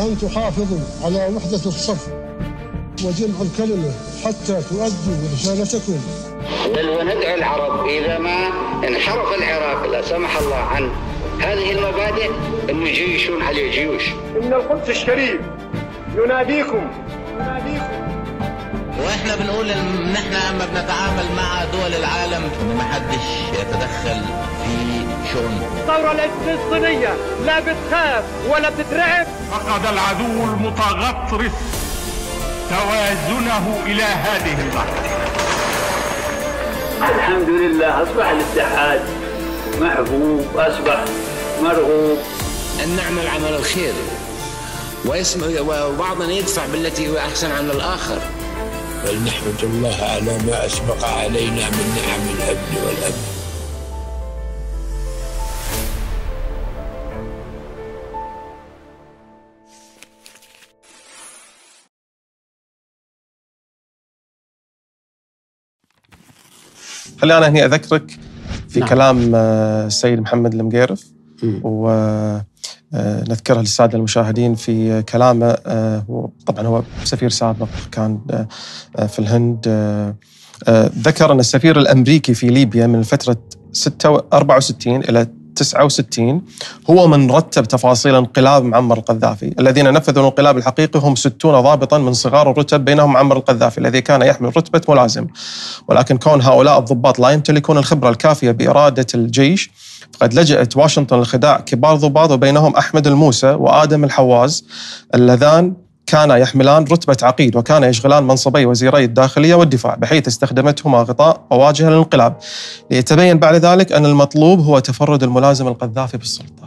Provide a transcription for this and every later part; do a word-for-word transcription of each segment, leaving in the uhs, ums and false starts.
أن تحافظوا على وحدة الصف وجمع الكلمة حتى تؤدوا رسالتكم. بل وندعو العرب إذا ما انحرف العراق لا سمح الله عن هذه المبادئ أن يجيشون عليه جيوش. إن القدس الشريف يناديكم يناديكم واحنا بنقول ان احنا اما بنتعامل مع دول العالم ان ما حدش يتدخل في شؤوننا. الثورة الفلسطينية لا بتخاف ولا بتترعب. فقد العدو المتغطرس توازنه الى هذه اللحظة. الحمد لله اصبح الاتحاد محبوب، اصبح مرغوب. ان نعمل عمل الخير وبعضنا يدفع بالتي هو احسن عن الاخر. فلنحمد الله على ما أسبق علينا من نعم الأمن والأمن. خليني أنا هني أذكرك في نعم. كلام السيد محمد المقيرف ونذكرها للسادة المشاهدين في كلامه. طبعا هو سفير سابق كان في الهند. ذكر أن السفير الأمريكي في ليبيا من فترة أربعة وستين إلى تسعة وستين هو من رتب تفاصيل انقلاب معمر القذافي. الذين نفذوا الانقلاب الحقيقي هم ستون ضابطا من صغار الرتب، بينهم معمر القذافي الذي كان يحمل رتبة ملازم، ولكن كون هؤلاء الضباط لا يمتلكون الخبرة الكافية بإرادة الجيش فقد لجأت واشنطن لخداع كبار ضباط، وبينهم أحمد الموسى وآدم الحواز اللذان كانا يحملان رتبة عقيد وكانا يشغلان منصبي وزيري الداخلية والدفاع، بحيث استخدمتهما غطاء مواجهة للانقلاب، ليتبين بعد ذلك أن المطلوب هو تفرد الملازم القذافي بالسلطة.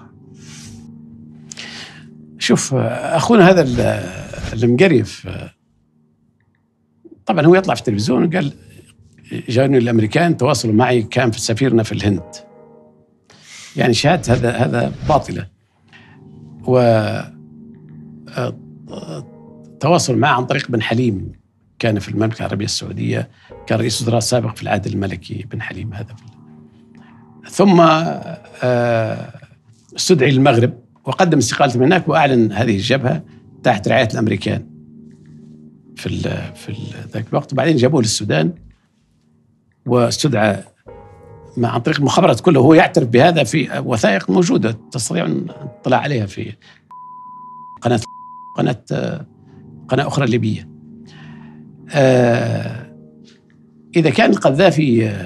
شوف أخونا هذا المقريف طبعا هو يطلع في التلفزيون وقال جاني الأمريكان تواصلوا معي، كان في سفيرنا في الهند. يعني شهادة هذا هذا باطلة. و تواصل معه عن طريق بن حليم، كان في المملكة العربية السعودية، كان رئيس وزراء سابق في العهد الملكي بن حليم هذا. ثم استدعي للمغرب وقدم استقالته من هناك وأعلن هذه الجبهة تحت رعاية الأمريكان في ال في ذاك الوقت. وبعدين جابوه للسودان واستدعى مع عن طريق المخابرات كله. هو يعترف بهذا في وثائق موجودة تستطيع أن تطلع عليها في قناة قناة قناة أخرى ليبية. إذا كان القذافي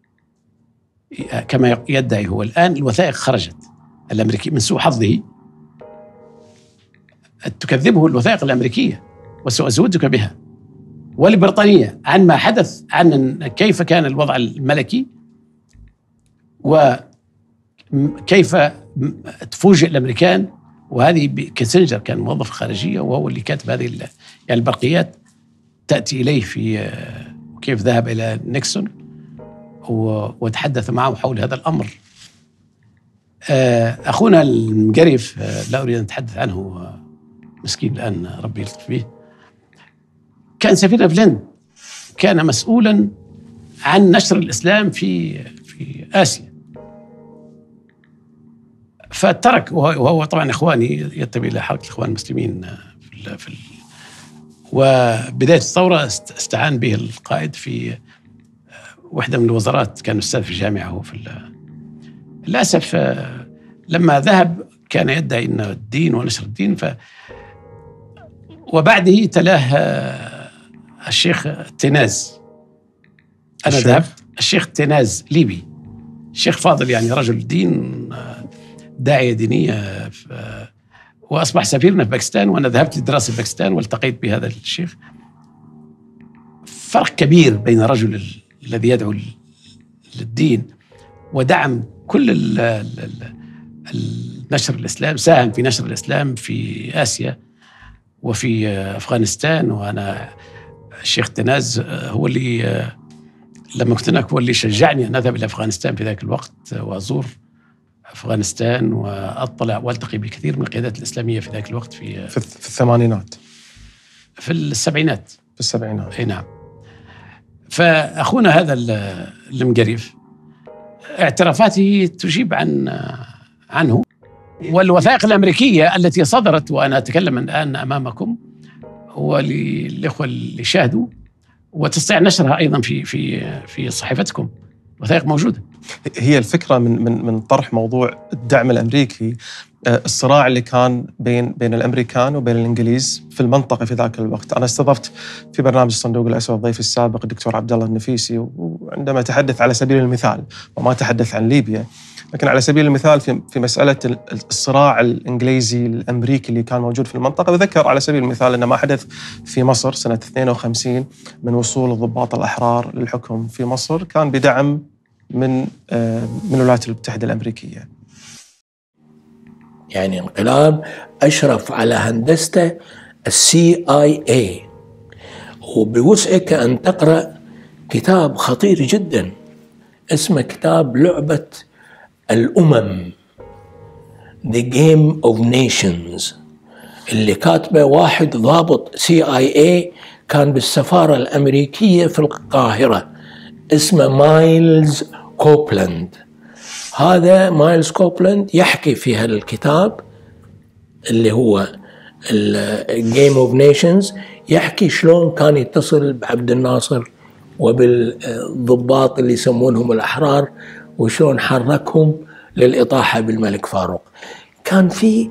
كما يدعي هو الآن، الوثائق خرجت الأمريكية من سوء حظه تكذبه الوثائق الأمريكية، وسأزودك بها والبريطانية عن ما حدث، عن كيف كان الوضع الملكي وكيف تفوجئ الأمريكان. وهذه كيسنجر كان موظف خارجية وهو اللي كاتب هذه يعني البرقيات تأتي إليه في كيف ذهب إلى نيكسون وتحدث معه حول هذا الأمر. أخونا المقريف لا أريد أن أتحدث عنه، مسكين الآن ربي يلطف به، كان سفيرنا في الهند، كان مسؤولا عن نشر الإسلام في في آسيا، فترك. وهو طبعا إخواني ينتمي إلى حركة الإخوان المسلمين في في وبداية الثورة استعان به القائد في واحدة من الوزارات، كان أستاذ في جامعة هو في للأسف لما ذهب كان يدعي أن الدين ونشر الدين. ف وبعده تلاه الشيخ تيناز. أنا ذهبت الشيخ تيناز ليبي، الشيخ فاضل يعني رجل دين، داعية دينية، وأصبح سفيرنا في باكستان. وأنا ذهبت للدراسة في باكستان والتقيت بهذا الشيخ. فرق كبير بين الرجل الذي يدعو للدين ودعم كل نشر الإسلام، ساهم في نشر الإسلام في آسيا وفي أفغانستان. وأنا الشيخ تيناز هو اللي لما كنت هناك هو اللي شجعني أن أذهب إلى أفغانستان في ذاك الوقت وأزور أفغانستان وأطلع والتقي بكثير من القيادات الإسلامية في ذاك الوقت في في الثمانينات في السبعينات في السبعينات أي نعم. فأخونا هذا المقريف اعترافاته تجيب عن عنه والوثائق الأمريكية التي صدرت وأنا أتكلم الآن أمامكم وللإخوة اللي شاهدوا، وتستطيع نشرها أيضا في في في صحيفتكم، وثائق موجودة. هي الفكرة من من من طرح موضوع الدعم الأمريكي، الصراع اللي كان بين بين الأمريكان وبين الإنجليز في المنطقة في ذاك الوقت. أنا استضفت في برنامج الصندوق الأسود ضيفي السابق الدكتور عبد الله النفيسي، وعندما تحدث على سبيل المثال وما تحدث عن ليبيا، لكن على سبيل المثال في في مسألة الصراع الإنجليزي الأمريكي اللي كان موجود في المنطقة، وذكر على سبيل المثال أن ما حدث في مصر سنة اثنين وخمسين من وصول الضباط الأحرار للحكم في مصر كان بدعم من من الولايات المتحدة الأمريكية. يعني انقلاب أشرف على هندسته السي آي اي، وبوسعك أن تقرأ كتاب خطير جدا اسمه كتاب لعبة الأمم The Game of Nations، اللي كاتبه واحد ضابط سي آي اي كان بالسفارة الأمريكية في القاهرة اسمه مايلز كوبلاند. هذا مايلز كوبلاند يحكي في هذا الكتاب اللي هو الجيم اوف نيشنز، يحكي شلون كان يتصل بعبد الناصر وبالضباط اللي يسمونهم الأحرار، وشلون حركهم للإطاحة بالملك فاروق. كان في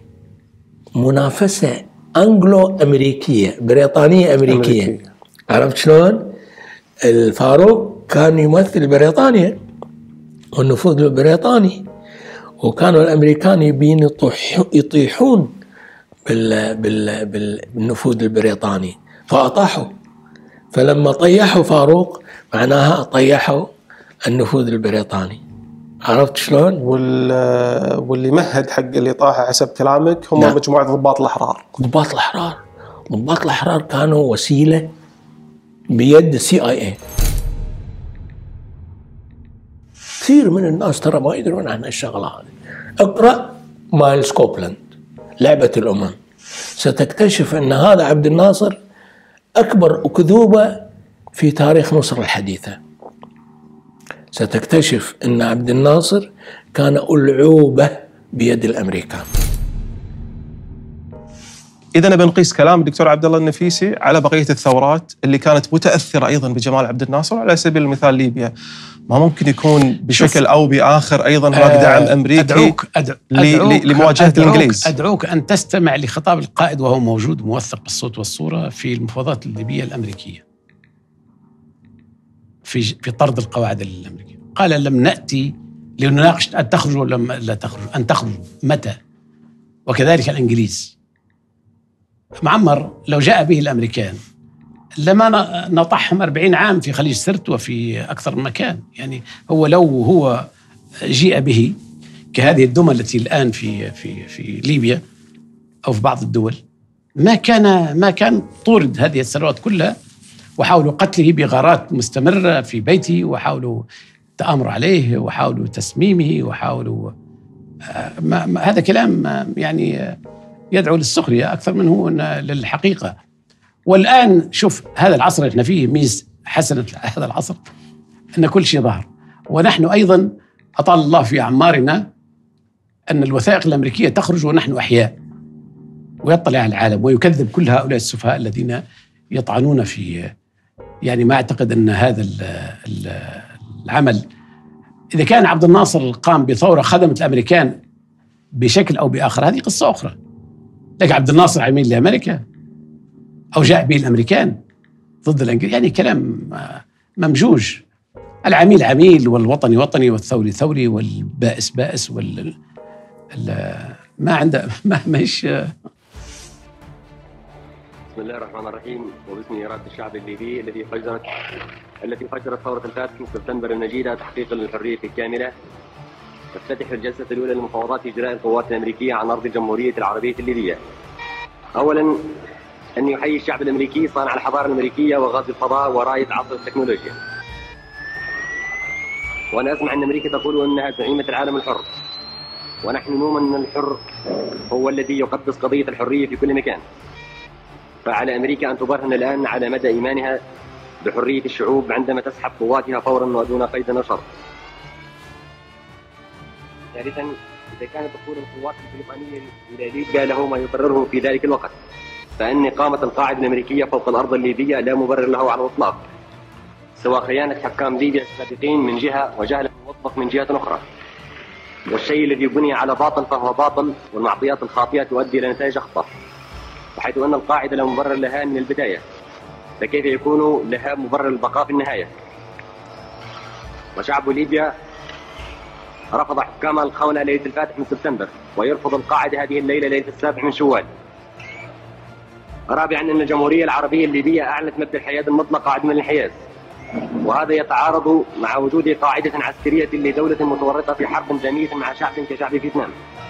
منافسة أنجلو أمريكية بريطانية أمريكية, أمريكية. عرفت شلون؟ الفاروق كان يمثل بريطانيا والنفوذ البريطاني، وكانوا الأمريكان يبين يطيحون بال بال بالنفوذ البريطاني فأطاحوا. فلما طيحوا فاروق معناها طيحوا النفوذ البريطاني. عرفت شلون؟ وال واللي مهد حق الإطاحة حسب كلامك هم نعم. مجموعة ضباط الأحرار. ضباط الأحرار ضباط الأحرار كانوا وسيلة بيد السي آي اي. كثير من الناس ترى ما يدرون عن الشغلة هذه. اقرأ مايلز كوبلاند لعبة الأمم، ستكتشف أن هذا عبد الناصر أكبر أكذوبة في تاريخ مصر الحديثة. ستكتشف أن عبد الناصر كان ألعوبة بيد الأمريكان. إذا بنقيس كلام الدكتور عبد الله النفيسي على بقية الثورات اللي كانت متأثرة أيضا بجمال عبد الناصر. على سبيل المثال ليبيا ما ممكن يكون بشكل أو بآخر أيضا هناك دعم أمريكي أدعوك أدعوك لمواجهة أدعوك الإنجليز. أدعوك أن تستمع لخطاب القائد وهو موجود موثق بالصوت والصورة في المفاوضات الليبية الأمريكية في في طرد القواعد الأمريكية. قال لم نأتي لنناقش أن تخرجوا ولا لا تخرجوا، أن تخرجوا متى، وكذلك الإنجليز. معمر لو جاء به الأمريكان لما نطحهم أربعين عام في خليج سرت وفي أكثر من مكان. يعني هو لو هو جيء به كهذه الدمى التي الآن في في في ليبيا أو في بعض الدول ما كان ما كان طورد هذه الثروات كلها، وحاولوا قتله بغارات مستمرة في بيته، وحاولوا التآمر عليه، وحاولوا تسميمه، وحاولوا ما ما هذا كلام يعني يدعو للسخرية أكثر منه للحقيقة. والآن شوف هذا العصر اللي احنا فيه، ميز حسنة هذا العصر أن كل شيء ظهر. ونحن أيضا أطال الله في أعمارنا أن الوثائق الأمريكية تخرج ونحن أحياء، ويطلع على العالم ويكذب كل هؤلاء السفهاء الذين يطعنون في. يعني ما أعتقد أن هذا العمل، إذا كان عبد الناصر قام بثورة خدمت الأمريكان بشكل أو بآخر هذه قصة أخرى، لكن عبد الناصر عميل لأمريكا أو جاء به الأمريكان ضد الإنجليز، يعني كلام ممجوج. العميل عميل، والوطني وطني، والثوري ثوري، والبائس بائس، وال ما عنده ما مش. بسم الله الرحمن الرحيم، وباسم إرادة الشعب الليبي الذي فجرت التي فجرت ثورة الفاتح من سبتمبر المجيدة تحقيق الحرية الكاملة، تفتتح الجلسة الأولى لمفاوضات إجراء القوات الأمريكية عن أرض الجمهورية العربية الليبية. أولاً أن يحيي الشعب الأمريكي صانع الحضارة الأمريكية وغاز الفضاء ورائد عصر التكنولوجيا، وأنا أسمع أن أمريكا تقول أنها زعيمة العالم الحر، ونحن نؤمن أن الحر هو الذي يقدس قضية الحرية في كل مكان. فعلى أمريكا أن تبرهن الآن على مدى إيمانها بحرية الشعوب عندما تسحب قواتها فورا ودون قيد أو شرط. ثالثا إذا كان دخول القوات البريطانية إلى ليبيا له ما يبرره في ذلك الوقت، فإن إقامة القاعدة الأمريكية فوق الأرض الليبية لا مبرر له على الإطلاق، سوى خيانة حكام ليبيا السابقين من جهة وجهل الموظف من جهة أخرى. والشيء الذي بني على باطل فهو باطل، والمعطيات الخاطئة تؤدي إلى نتائج أخطر، وحيث أن القاعدة لا مبرر لها من البداية، فكيف يكون لها مبرر البقاء في النهاية؟ وشعب ليبيا رفض حكام الخونة ليلة الفاتح من سبتمبر، ويرفض القاعدة هذه الليلة ليلة السابع من شوال. رابعا، أن الجمهورية العربية الليبية أعلنت مبدأ الحياد المطلقة عدم الانحياز، وهذا يتعارض مع وجود قاعدة عسكرية لدولة متورطة في حرب دامية مع شعب كشعب فيتنام.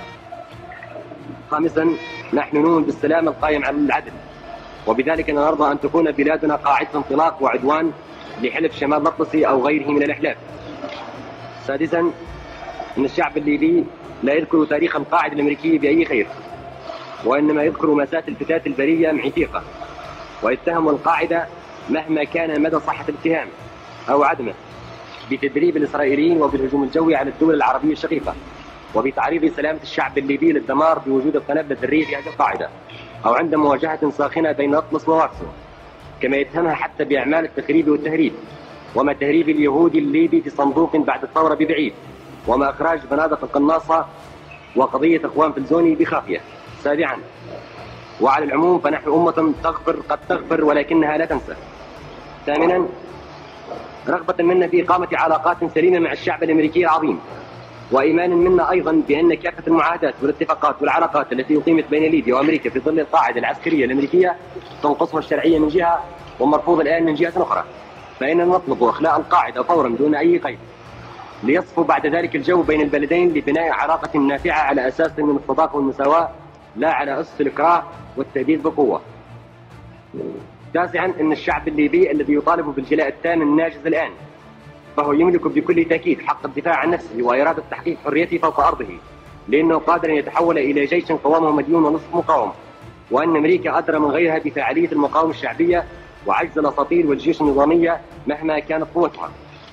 خامسا، نحن نؤمن بالسلام القائم على العدل، وبذلك نرضى أن تكون بلادنا قاعدة انطلاق وعدوان لحلف شمال الأطلسي أو غيره من الأحلاف. سادسا، أن الشعب الليبي لا يذكر تاريخ القاعدة الأمريكية بأي خير، وإنما يذكر مأساة الفتاة البرية معتيقة، ويتهم القاعدة مهما كان مدى صحة الاتهام أو عدمه بتدريب الإسرائيليين وبالهجوم الجوي على الدول العربية الشقيقة، وبتعريض سلامة الشعب الليبي للدمار بوجود القنابل الذرية في هذه القاعدة، أو عند مواجهة ساخنة بين أطلس ووارسو. كما يتهمها حتى بأعمال التخريب والتهريب، وما تهريب اليهودي الليبي في صندوق بعد الثورة ببعيد، وما إخراج بنادق القناصة وقضية إخوان فلزوني بخافية. سابعا، وعلى العموم فنحن أمة تغفر قد تغفر ولكنها لا تنسى. ثامنا، رغبة منا في إقامة علاقات سليمة مع الشعب الأمريكي العظيم، وإيمان منا أيضا بأن كافة المعاهدات والاتفاقات والعلاقات التي أقيمت بين ليبيا وأمريكا في ظل القاعدة العسكرية الأمريكية تنقصها الشرعية من جهة ومرفوض الآن من جهة أخرى، فإننا نطلب إخلاء القاعدة فورا دون أي قيد، ليصفو بعد ذلك الجو بين البلدين لبناء علاقة نافعة على أساس من الصداقة والمساواة، لا على أسس الإكراه والتهديد بقوة. تاسعا، أن الشعب الليبي الذي يطالب بالجلاء التام الناجز الآن، فهو يملك بكل تأكيد حق الدفاع عن نفسه وإرادة تحقيق حريته فوق أرضه، لأنه قادر أن يتحول إلى جيش قوامه مديون ونصف مقاوم، وأن أمريكا أدرى من غيرها بفاعلية المقاومة الشعبية وعجز الأساطيل والجيوش النظامية مهما كانت قوتها.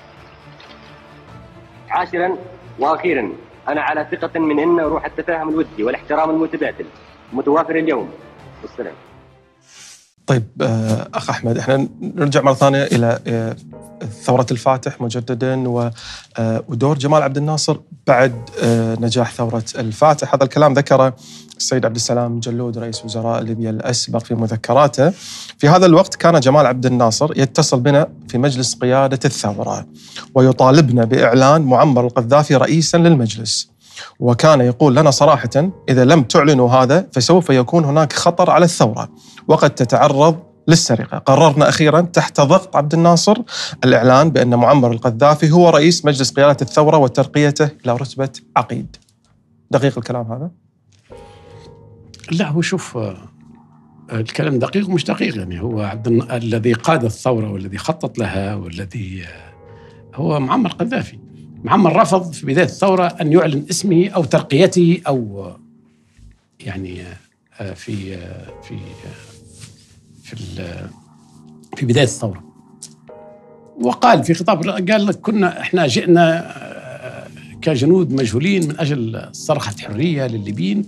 عاشرا وأخيرا، أنا على ثقة من أن روح التفاهم الودي والاحترام المتبادل متوافر اليوم. والسلام. طيب أخ أحمد، إحنا نرجع مرة ثانية إلى ثورة الفاتح مجددا ودور جمال عبد الناصر بعد نجاح ثورة الفاتح. هذا الكلام ذكره السيد عبد السلام جلود رئيس وزراء ليبيا الأسبق في مذكراته. في هذا الوقت كان جمال عبد الناصر يتصل بنا في مجلس قيادة الثورة ويطالبنا بإعلان معمر القذافي رئيسا للمجلس، وكان يقول لنا صراحة إذا لم تعلنوا هذا فسوف يكون هناك خطر على الثورة وقد تتعرض للسرقة. قررنا أخيرا تحت ضغط عبد الناصر الإعلان بأن معمر القذافي هو رئيس مجلس قيادة الثورة وترقيته إلى رتبة عقيد. دقيق الكلام هذا؟ لا، هو شوف الكلام دقيق ومش دقيق. يعني هو عبد الن... الذي قاد الثورة والذي خطط لها والذي هو معمر القذافي. معمر رفض في بداية الثورة أن يعلن اسمه أو ترقيته أو يعني في في في في بداية الثورة، وقال في خطاب، قال لك كنا احنا جئنا كجنود مجهولين من أجل صرخة حرية للليبيين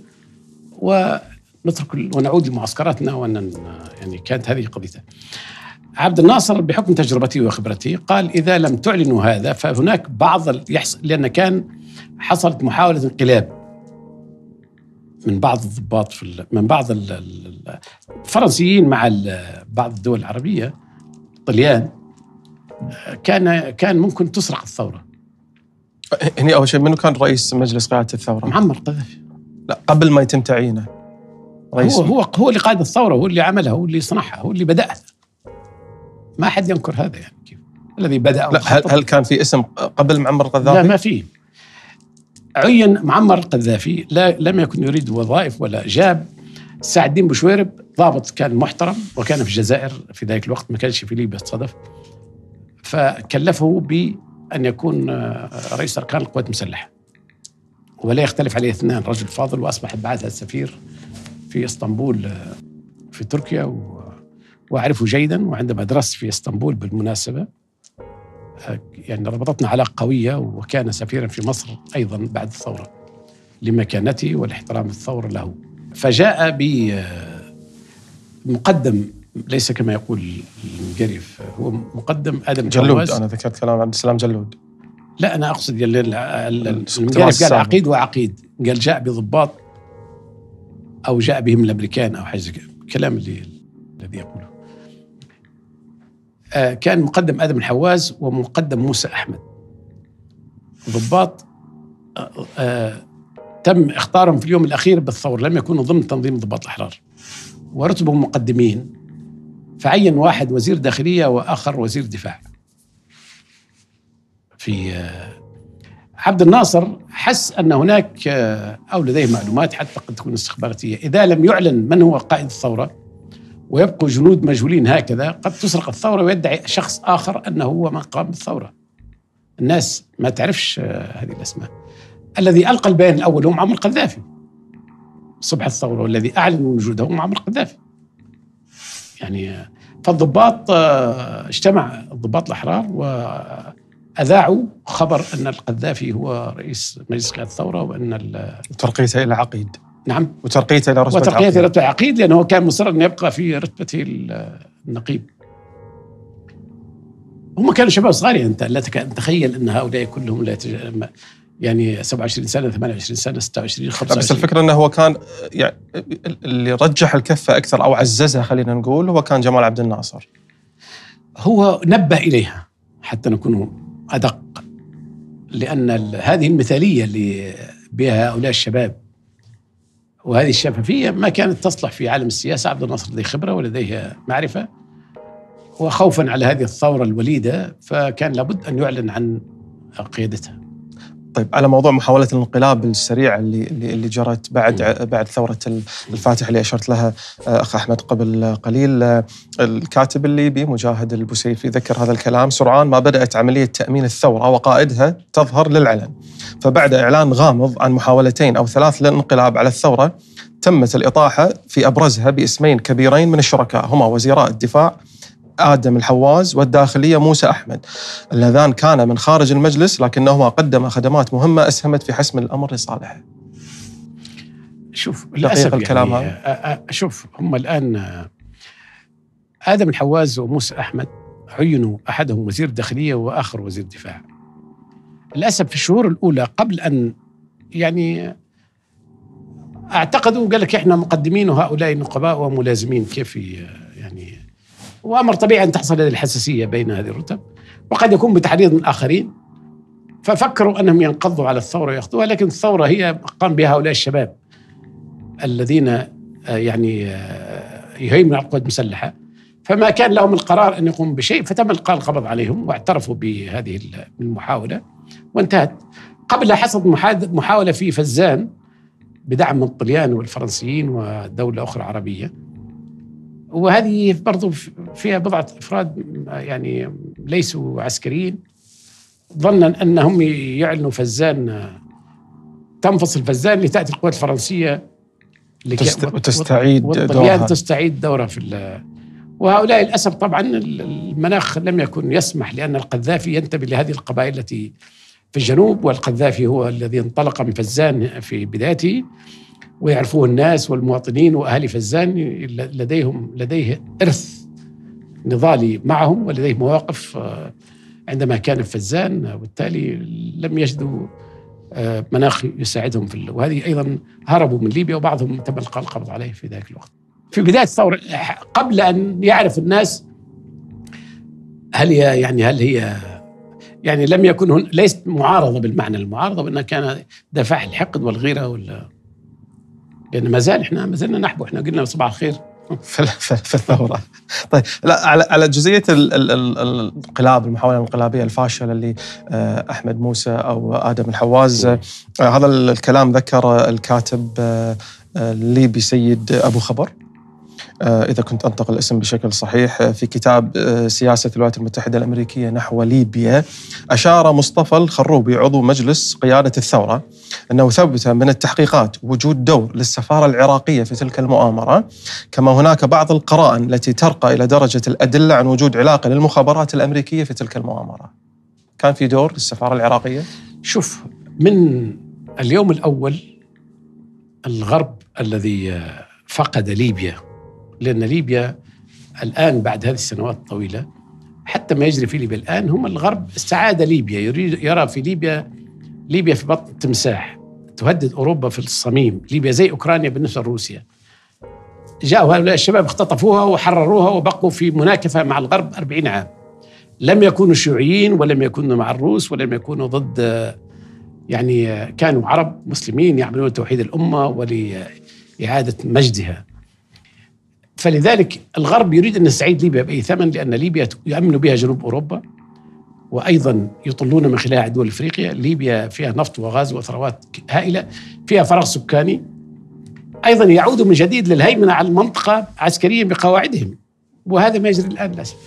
ونترك ونعود لمعسكراتنا، وأن يعني كانت هذه قضيته. عبد الناصر بحكم تجربته وخبرته قال إذا لم تعلنوا هذا فهناك بعض يحصل، لأن كان حصلت محاولة انقلاب من بعض الضباط في من بعض الفرنسيين مع بعض الدول العربية الطليان، كان كان ممكن تسرق الثورة. هني أول شيء منو كان رئيس مجلس قيادة الثورة؟ معمر القذافي. لا، قبل ما يتم تعيينه هو هو هو اللي قاد الثورة، هو اللي عملها، هو اللي صنعها، هو اللي بدأها. ما حد ينكر هذا. يعني كيف الذي بدأ؟ لا، هل, هل كان في اسم قبل معمر القذافي؟ لا، ما في. عين معمر القذافي، لا لم يكن يريد وظائف ولا جاب سعد الدين بوشويرب، ضابط كان محترم وكان في الجزائر في ذلك الوقت، ما كانش في ليبيا صدف، فكلفه بأن يكون رئيس أركان القوات المسلحة، ولا يختلف عليه اثنان، رجل فاضل، وأصبح بعدها السفير في اسطنبول في تركيا، و وأعرفه جيدا، وعندما درست في اسطنبول بالمناسبة يعني ربطتنا علاقة قوية، وكان سفيرا في مصر أيضا بعد الثورة لمكانته والاحترام الثورة له. فجاء بمقدم ليس كما يقول المقرف، هو مقدم آدم جلود. الحواز. أنا ذكرت كلام عبد السلام جلود. لا أنا أقصد المقرف قال عقيد وعقيد، قال جاء بضباط أو جاء بهم الأمريكان أو حاجة كلام اللي الذي يقوله. آه كان مقدم آدم الحواز ومقدم موسى أحمد ضباط آه آه تم اختارهم في اليوم الأخير بالثورة، لم يكونوا ضمن تنظيم ضباط الأحرار ورتبهم مقدمين، فعين واحد وزير داخلية وآخر وزير دفاع. في آه عبد الناصر حس أن هناك آه أو لديه معلومات حتى قد تكون استخباراتية، إذا لم يعلن من هو قائد الثورة ويبقوا جنود مجهولين هكذا قد تسرق الثورة ويدعي شخص آخر أنه هو من قام بالثورة. الناس ما تعرفش آه هذه الأسماء. الذي ألقى البيان الأول هو معمر القذافي صبح الثورة، والذي أعلن وجوده هو معمر القذافي. يعني فالضباط اجتمع الضباط الأحرار وأذاعوا خبر أن القذافي هو رئيس مجلس قيادة الثورة، وأن ترقيته إلى عقيد. نعم، وترقيته إلى رتبة وترقيته إلى رتبة عقيد، لأنه كان مصر أن يبقى في رتبته النقيب. هم كانوا شباب صغار، أنت لا تخيل أن هؤلاء كلهم لا يتج... يعني سبعة وعشرين سنة، ثمانية وعشرين سنة، ستة وعشرين، خمسة وعشرين. بس الفكرة أنه هو كان يعني اللي رجح الكفة أكثر أو عززها خلينا نقول هو كان جمال عبد الناصر. هو نبه إليها حتى نكون أدق، لأن هذه المثالية اللي بها هؤلاء الشباب وهذه الشفافية ما كانت تصلح في عالم السياسة. عبد الناصر لديه خبرة ولديه معرفة، وخوفا على هذه الثورة الوليدة فكان لابد أن يعلن عن قيادتها. طيب، على موضوع محاولة الانقلاب السريعة اللي اللي جرت بعد بعد ثورة الفاتح اللي أشرت لها أخ أحمد قبل قليل، الكاتب الليبي مجاهد البوسيفي ذكر هذا الكلام: سرعان ما بدأت عملية تأمين الثورة وقائدها تظهر للعلن، فبعد إعلان غامض عن محاولتين أو ثلاث للانقلاب على الثورة تمت الإطاحة في أبرزها باسمين كبيرين من الشركاء، هما وزيراء الدفاع آدم الحواز والداخلية موسى أحمد، اللذان كان من خارج المجلس لكنهما قدم خدمات مهمة أسهمت في حسم الأمر لصالحه. شوف للأسف الكلام يعني شوف هم الآن آدم الحواز وموسى أحمد عينوا أحدهم وزير داخلية وآخر وزير دفاع. للأسف في الشهور الأولى قبل أن يعني اعتقدوا قال لك إحنا مقدمين وهؤلاء نقباء وملازمين، كيف يعني، وأمر طبيعي أن تحصل هذه الحساسية بين هذه الرتب، وقد يكون بتحريض من آخرين، ففكروا أنهم ينقضوا على الثورة ويأخذوها، لكن الثورة هي قام بها هؤلاء الشباب الذين يعني يهيمنوا على القوات المسلحة، فما كان لهم القرار أن يقوموا بشيء، فتم إلقاء القبض عليهم واعترفوا بهذه المحاولة وانتهت. قبلها حصلت محاولة في فزان بدعم من الطليان والفرنسيين ودولة أخرى عربية، وهذه برضو فيها بضعة أفراد يعني ليسوا عسكريين، ظنا أنهم يعلنوا فزان، تنفصل فزان لتأتي القوات الفرنسية وتستعيد دورها تستعيد دورها في. وهؤلاء للأسف طبعا المناخ لم يكن يسمح، لأن القذافي ينتمي لهذه القبائل التي في الجنوب، والقذافي هو الذي انطلق من فزان في بدايته، ويعرفوه الناس والمواطنين وأهالي فزان، لديهم لديه إرث نضالي معهم ولديه مواقف عندما كان في فزان، وبالتالي لم يجدوا مناخ يساعدهم في. وهذه أيضا هربوا من ليبيا، وبعضهم تم إلقاء القبض عليه في ذلك الوقت في بداية الثورة، قبل أن يعرف الناس هل هي يعني هل هي يعني لم يكن هن ليست معارضة بالمعنى المعارضة، وإنها كان دفاع الحقد والغيرة ولا، لأن ما زال إحنا ما زلنا نحبو، إحنا قلنا صباح الخير في في الثورة. طيب، لا على على جزئية الانقلاب، المحاولة الانقلابية الفاشلة اللي أحمد موسى أو آدم الحواز، هذا الكلام ذكر الكاتب الليبي سيد أبو خبر، إذا كنت أنطق الاسم بشكل صحيح، في كتاب سياسة الولايات المتحدة الأمريكية نحو ليبيا. أشار مصطفى الخروبي عضو مجلس قيادة الثورة أنه ثبت من التحقيقات وجود دور للسفارة العراقية في تلك المؤامرة، كما هناك بعض القرائن التي ترقى إلى درجة الأدلة عن وجود علاقة للمخابرات الأمريكية في تلك المؤامرة. كان في دور للسفارة العراقية؟ شوف، من اليوم الأول الغرب الذي فقد ليبيا، لأن ليبيا الآن بعد هذه السنوات الطويلة حتى ما يجري في ليبيا الآن، هم الغرب استعاد ليبيا، يريد يرى في ليبيا ليبيا في بطن التمساح تهدد أوروبا في الصميم. ليبيا زي أوكرانيا بالنسبة لروسيا. جاءوا هؤلاء الشباب اختطفوها وحرروها وبقوا في مناكفة مع الغرب أربعين عام. لم يكونوا شيوعيين ولم يكونوا مع الروس ولم يكونوا ضد، يعني كانوا عرب مسلمين يعملون توحيد الأمة ولإعادة مجدها. فلذلك الغرب يريد أن يستعيد ليبيا بأي ثمن، لأن ليبيا يؤمن بها جنوب أوروبا، وأيضا يطلون من خلالها دول أفريقيا. ليبيا فيها نفط وغاز وثروات هائلة، فيها فراغ سكاني، أيضا يعودوا من جديد للهيمنة على المنطقة عسكريا بقواعدهم، وهذا ما يجري الآن للأسف.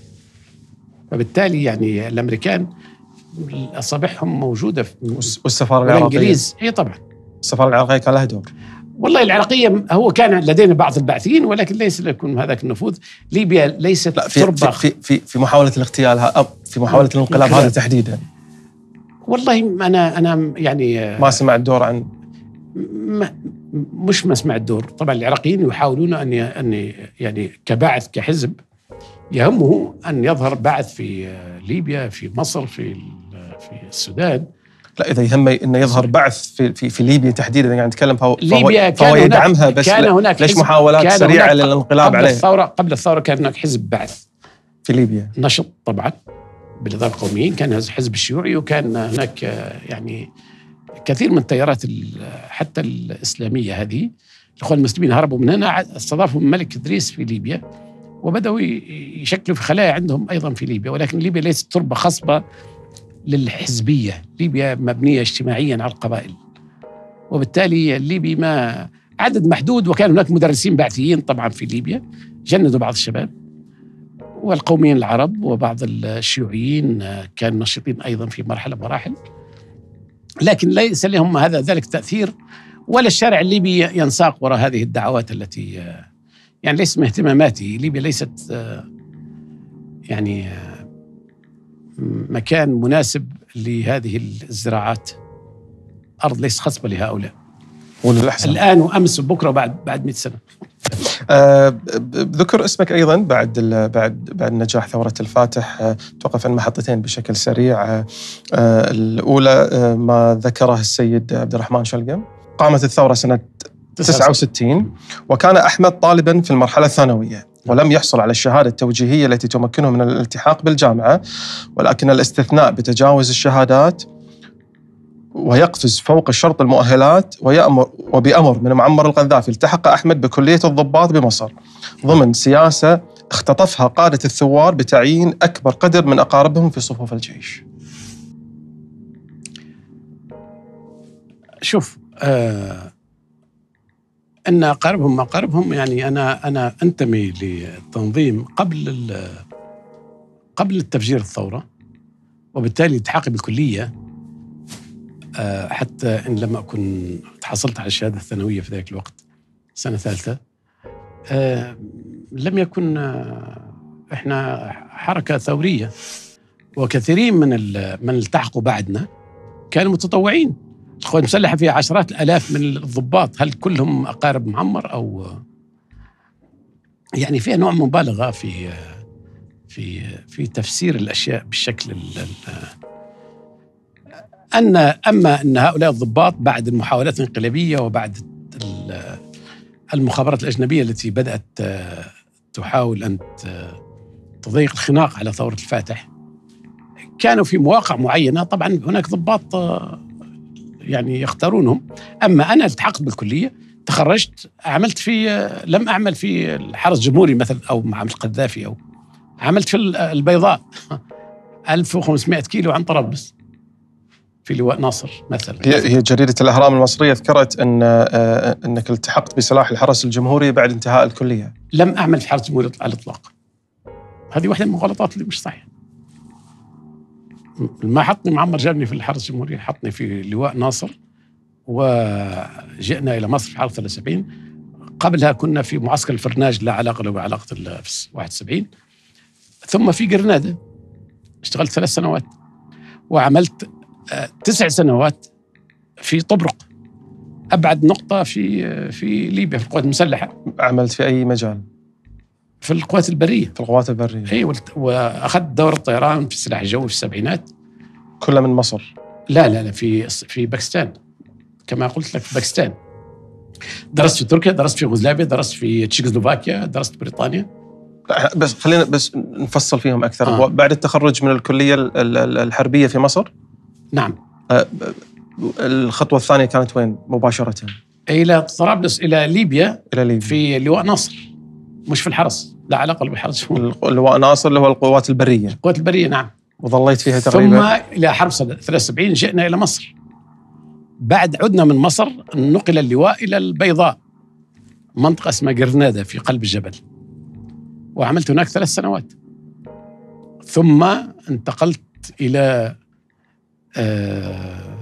فبالتالي يعني الأمريكان أصابعهم موجودة في والسفارة العراقية. والإنجليز هي طبعا السفارة العراقية كان لها دور. والله العراقية هو كان لدينا بعض الباعثين، ولكن ليس لكم هذاك النفوذ. ليبيا ليست في تربة في في في محاولة الاغتيال أو في محاولة الانقلاب هذا تحديدا. والله أنا أنا يعني ما سمع الدور عن ما مش ما سمع الدور. طبعا العراقيين يحاولون أن أن يعني كباعث كحزب يهمه أن يظهر باعث في ليبيا، في مصر، في في السودان. لا، إذا يهمه إنه يظهر بعث في في في ليبيا تحديدا، يعني نتكلم فهو ليبيا فهو, فهو يدعمها، بس كان هناك ليش محاولات سريعة للانقلاب قبل عليه؟ الثورة قبل الثورة كان هناك حزب بعث في ليبيا نشط طبعا بالإضافة القوميين، كان الحزب الشيوعي، وكان هناك يعني كثير من التيارات حتى الإسلامية هذه. الإخوان المسلمين هربوا من هنا، استضافوا الملك إدريس في ليبيا وبدأوا يشكلوا في خلايا عندهم أيضا في ليبيا. ولكن ليبيا ليست تربة خصبة للحزبية، ليبيا مبنية اجتماعيا على القبائل، وبالتالي الليبي ما عدد محدود. وكان هناك مدرسين بعثيين طبعا في ليبيا جندوا بعض الشباب، والقوميين العرب وبعض الشيوعيين كانوا نشيطين أيضا في مرحلة مراحل، لكن ليس لهم هذا ذلك تأثير، ولا الشارع الليبي ينساق وراء هذه الدعوات التي يعني ليس من اهتماماتي. ليبيا ليست يعني مكان مناسب لهذه الزراعات، أرض ليست خصبة لهؤلاء الآن وأمس وبكرة بعد بعد مئة سنة. أه ذكر اسمك أيضا بعد بعد بعد نجاح ثورة الفاتح. أه توقف عن محطتين بشكل سريع. أه الأولى أه ما ذكره السيد عبد الرحمن شلقم. قامت الثورة سنة تسعة وستين، وكان أحمد طالبا في المرحلة الثانوية، ولم يحصل على الشهادة التوجيهية التي تمكنه من الالتحاق بالجامعة، ولكن الاستثناء بتجاوز الشهادات ويقفز فوق الشرط المؤهلات ويأمر وبأمر من معمر القذافي التحق أحمد بكلية الضباط بمصر ضمن سياسة اختطفها قادة الثوار بتعيين أكبر قدر من أقاربهم في صفوف الجيش. شوف آه أن أقاربهم أقاربهم يعني أنا أنا أنتمي للتنظيم قبل قبل التفجير الثورة، وبالتالي التحاقي بالكلية حتى إن لم أكن تحصلت على الشهادة الثانوية في ذلك الوقت سنة ثالثة، لم يكن إحنا حركة ثورية، وكثيرين من من التحقوا بعدنا كانوا متطوعين. القوات المسلحة فيها عشرات الآلاف من الضباط، هل كلهم أقارب معمر أو يعني فيها نوع مبالغة في في في تفسير الأشياء بالشكل أن أما أن هؤلاء الضباط بعد المحاولات الانقلابية وبعد المخابرات الأجنبية التي بدأت تحاول أن تضيق الخناق على ثورة الفاتح كانوا في مواقع معينة. طبعا هناك ضباط يعني يختارونهم. أما أنا التحقت بالكلية، تخرجت، عملت في لم أعمل في الحرس الجمهوري مثلا أو مع القذافي، أو عملت في البيضاء ألف وخمسمائة كيلو عن طرابلس في لواء ناصر مثلا. هي جريدة الأهرام المصرية ذكرت أن أنك التحقت بسلاح الحرس الجمهوري بعد انتهاء الكلية. لم أعمل في الحرس الجمهوري على الإطلاق. هذه واحدة من المغالطات اللي مش صحيحة. ما حطني معمر جابني في الحرس الجمهوري، حطني في لواء ناصر، وجئنا إلى مصر في حرب ثلاثة وسبعين. قبلها كنا في معسكر الفرناج، لا علاقة له بعلاقة في واحد وسبعين. ثم في جرنادة اشتغلت ثلاث سنوات، وعملت تسع سنوات في طبرق. أبعد نقطة في في ليبيا في القوات المسلحة. عملت في أي مجال؟ في القوات البرية. في القوات البرية. أي، وأخذت دورة طيران في السلاح الجوي في السبعينات. كلها من مصر؟ لا لا لا، في في باكستان، كما قلت لك في باكستان. درست في تركيا، درست في يوغوسلافيا، درست في تشيكوسلوفاكيا، درست في بريطانيا. بس خلينا بس نفصل فيهم أكثر. آه. بعد التخرج من الكلية الحربية في مصر؟ نعم. الخطوة الثانية كانت وين مباشرة؟ إلى طرابلس، إلى ليبيا. إلى ليبيا في لواء ناصر، مش في الحرس، لا علاقة بالحرس. لواء ناصر اللي هو القوات البرية. القوات البرية، نعم. وظليت فيها تقريبا. ثم إلى حرب ثلاثة وسبعين جئنا إلى مصر. بعد عدنا من مصر نقل اللواء إلى البيضاء، منطقة اسمها جرنادا في قلب الجبل، وعملت هناك ثلاث سنوات. ثم انتقلت إلى آه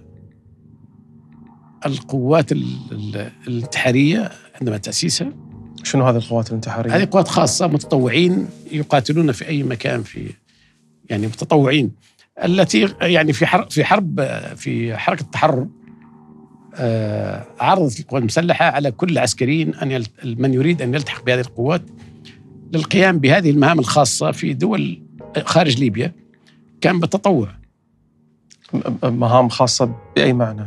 القوات الانتحارية عندما تأسيسها. شنو هذه القوات الانتحارية؟ هذه قوات خاصة متطوعين يقاتلون في أي مكان، في يعني متطوعين، التي يعني في حرب في حرب في حركة التحرر آه عرضت القوات المسلحة على كل العسكريين أن يلت... من يريد أن يلتحق بهذه القوات للقيام بهذه المهام الخاصة في دول خارج ليبيا، كان بالتطوع. مهام خاصة بأي معنى؟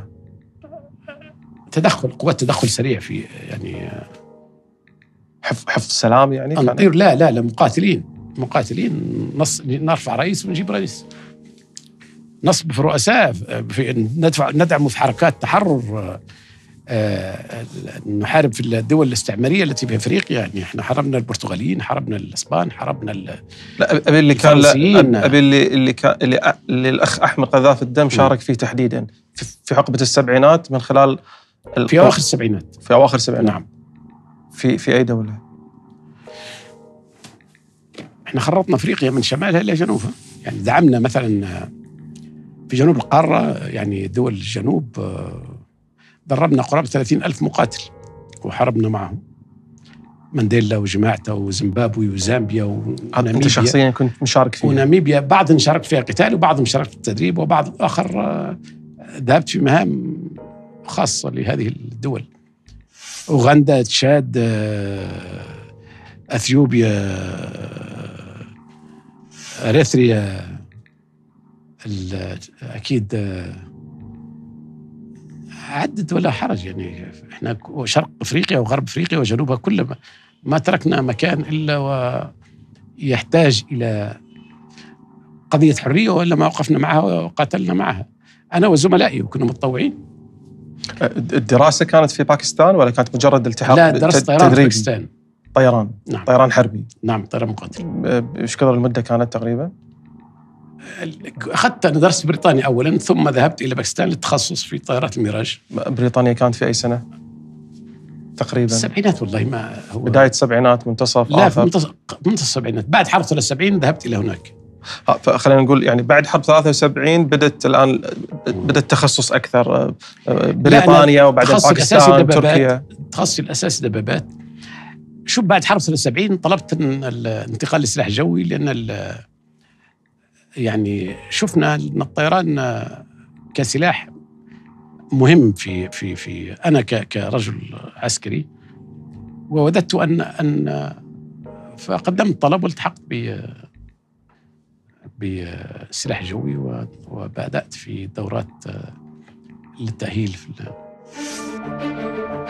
تدخل، قوات تدخل سريع في يعني حفظ حفظ السلام يعني. نطير لا لا لا مقاتلين مقاتلين نص نرفع رئيس ونجيب رئيس، نصب في رؤساء، في ندفع ندعم في حركات تحرر، آه نحارب في الدول الاستعماريه التي في افريقيا. يعني احنا حاربنا البرتغاليين، حاربنا الاسبان، حاربنا لا ابي اللي كان لا ابي اللي اللي كان اللي, اللي الاخ احمد قذافي الدم شارك فيه تحديدا في, في حقبه السبعينات، من خلال في اواخر السبعينات. في اواخر السبعينات نعم. في في اي دوله؟ احنا خرطنا افريقيا من شمالها الى جنوبها. يعني دعمنا مثلا في جنوب القاره، يعني دول الجنوب، دربنا قرابه ثلاثين ألف مقاتل وحاربنا معهم، مانديلا وجماعته وزيمبابوي وزامبيا وناميبيا. انت شخصيا كنت مشارك فيها؟ وناميبيا بعض شاركت فيها قتال، وبعضهم شاركت في التدريب، وبعض الاخر ذهبت في مهام خاصه لهذه الدول. اوغندا، تشاد، اثيوبيا، اريتريا، اكيد عدد ولا حرج. يعني احنا شرق افريقيا وغرب افريقيا وجنوبها كلها ما تركنا مكان الا ويحتاج الى قضيه حريه، والا ما وقفنا معها وقاتلنا معها، انا وزملائي، وكنا متطوعين. الدراسه كانت في باكستان ولا كانت مجرد التحاق؟ لا، درست طيران في باكستان. طيران؟ نعم. طيران حربي؟ نعم، طيران مقاتل. ايش قدر المده كانت تقريبا؟ أخذت أنا درست بريطانيا أولا، ثم ذهبت إلى باكستان للتخصص في طائرات الميراج. بريطانيا كانت في أي سنة تقريبا؟ السبعينات والله، ما هو بداية السبعينات، منتصف؟ لا، في منتصف منتصف السبعينات، بعد حرب ثلاثة وسبعين ذهبت إلى هناك. فخلينا نقول يعني بعد حرب ثلاثة وسبعين بدأت الآن بدأت تخصص أكثر، بريطانيا وبعدين باكستان، تركيا. تخصصي الأساسي دبابات. شوف، بعد حرب ثلاثة وسبعين طلبت الانتقال للسلاح الجوي، لأن يعني شفنا أن الطيران كسلاح مهم في في في أنا كرجل عسكري، ووددت أن أن فقدمت طلب والتحقت ب بالسلاح الجوي، وبدأت في دورات للتأهيل في